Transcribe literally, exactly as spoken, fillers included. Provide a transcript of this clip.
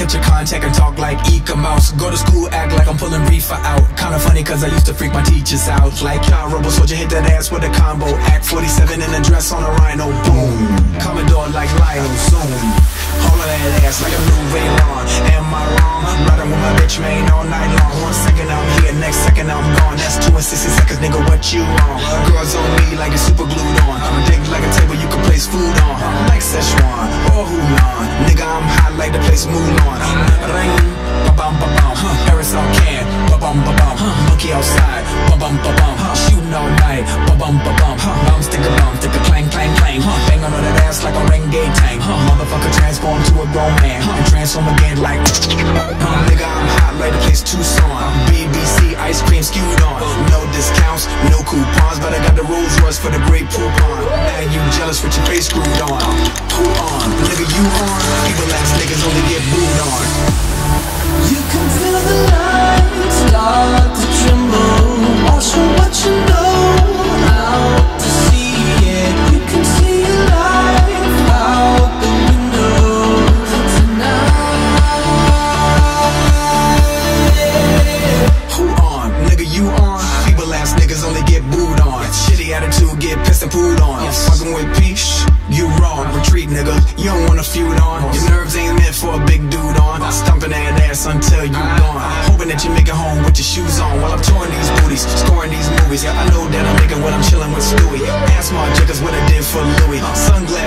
get your contact and talk like Eka Mouse. Go to school, act like I'm pulling reefer out. Kinda funny cause I used to freak my teachers out. Like John Robo Soldier hit that ass with a combo. Act forty-seven in a dress on a rhino. Boom. Commodore like Lionel. Zoom. Hold on that ass like a new Raylon. Am I wrong? Riding with my bitch man all night long. One second I'm here, next second I'm gone. That's two and sixty seconds, nigga, what you on? Girls on me like it's super glued on. I'm dick like a table you can place food on. Like Szechuan or Hunan. Nigga, I'm hot like the place Mulan. Ring, ba-bum, ba-bum. Paris on can, ba-bum, ba-bum. Monkey outside, ba-bum, ba-bum. Shooting all night, ba-bum, ba-bum. Bum, stick a bum, stick a clang, clang, clang. Bang on that ass like a Rengay tank. Motherfucker transform to a grown man and transform again like nigga, I'm hot like the place Tucson. B B C ice cream skewed on. No discounts, no coupons, but I got the Rolls Royce for the great poupon. Now you jealous with your face screwed on. Who on? Nigga, you on? Evil ass niggas only get booed on. You can feel the lights start to tremble. Also what you know, out to see it. You can see your life out the window tonight. Who on? Nigga, you on? Evil ass niggas only get booed on. Shitty attitude, get pissed and pooed on. Fucking with peace, you wrong. Retreat, nigga, you don't wanna feud on. Your nerves ain't meant for a big dude on. Stumping that ass until you gone. Hoping that you make it home with your shoes on while I'm touring these booties, scoring these movies. Yeah, I know that I'm making what I'm chilling with Stewie. Ask my jiggers what I did for Louis. Sunglasses